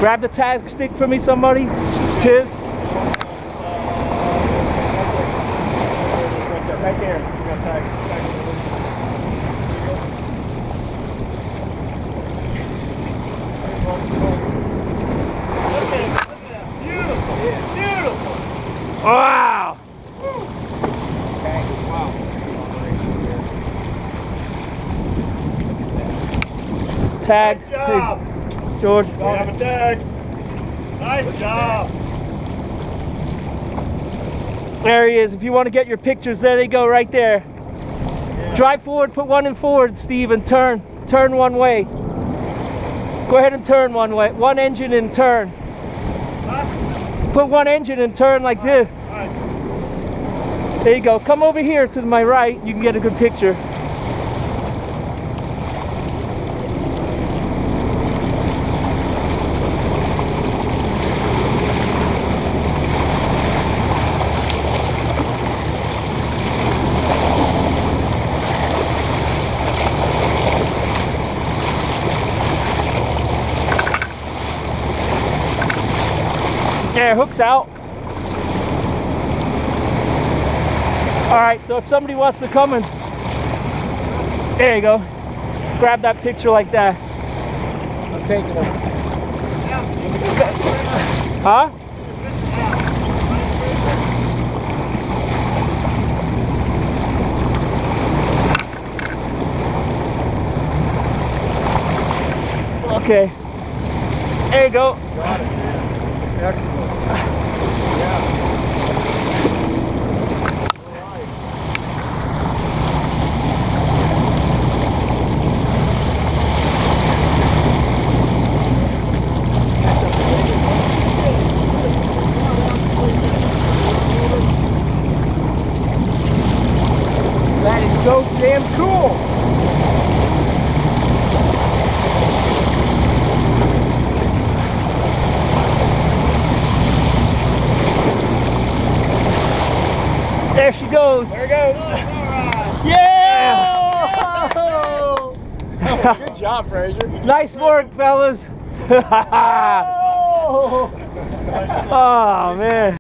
Grab the tag stick for me, somebody. Tiz. Right there. You got tag. Look at that. Beautiful. Beautiful. Wow. Wow. Tag. Nice job. Hey, George. We have a tag. Nice job. There he is. If you want to get your pictures, there they go, right there. Yeah. Drive forward, put one in forward, Steve, and turn. Turn one way. Go ahead and turn one way. One engine and turn. Huh? Put one engine and turn like this. All right. There you go. Come over here to my right. You can get a good picture. Yeah, hook's out. Alright, so if somebody wants to come and... There you go. Grab that picture like that. I'm taking it. Huh? Okay. There you go. Got it. Excellent. Yeah. That is so damn cool. There she goes. There it goes. Yeah! Good job, Fraser. Nice work, fellas. Oh, man.